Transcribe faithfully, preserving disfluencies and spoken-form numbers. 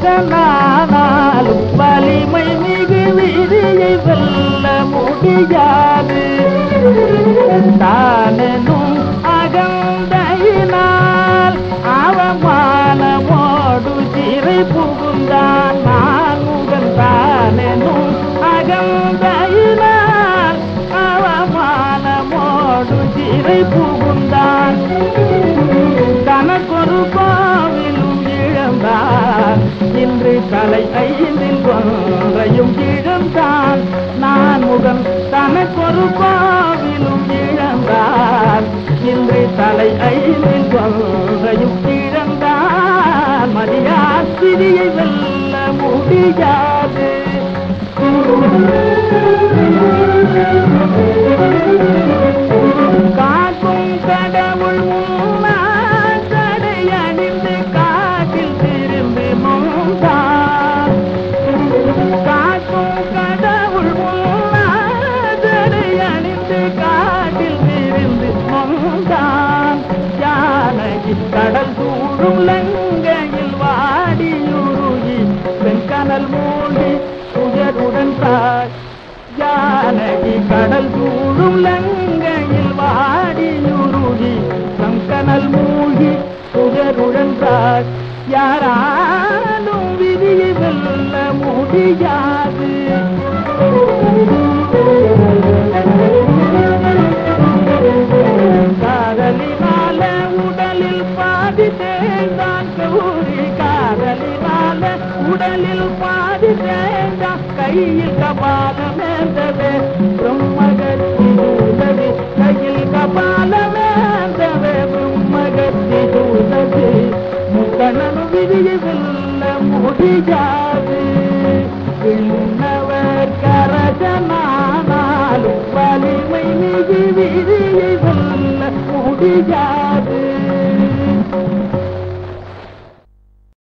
அரசனானாலும் வலிமை மிகு விதியை வெல்ல முடியாது. தானெனும் அகந்தையினால் அவமானமோடு சிறை புகுந்தான். நான் முகன் தானெனும் அகந்தையினால் அவமானமோடு சிறை புகுந்தான். தனக்கொரு கோவிலும் இழந்தான். இன்று தலை ஐந்தில் ஒன்றையும் இழந்தான். நான் முகன் தனக்கொரு கோவிலும் இழந்தான். இன்று தலை ஐந்தில் ஒன்றையும் இழந்தான். மரியாசிரியை வெல்ல முடியாது. காக்கும் கடவுள் முன்னால் தடை அணிந்து காட்டில் திரும்பி மோந்தான். காக்கும் கடவுள் முன்னால் தடை அணிந்து காட்டில் திரும்பி மோந்தான். யானைக்கு கடல் சூழும் லங்கையில் வாடியுருகி வெண்கனல் மூழ்கி துயருடன் தாய். யானைக்கு கடல் சூழும் லங்கையில் வாடியுருகி வெண்கனல் மூழ்கி துயருடன் தாய். யாராலும் விதியை வெல்ல முடியாது. காதலினால உடலில் பாதி தேர்ந்தான் கௌரி. காதலினால உடலில் பாதி தேர்ந்தான். கையில் கபாலமேந்தவே பிரம்மகத்தி சூதவி. கையில் கபாலமேந்தவே பிரம்மகத்தி சூதவி. முக்கணனு விதியை வெல்ல முடியாது. விண்ணவர் கரசனா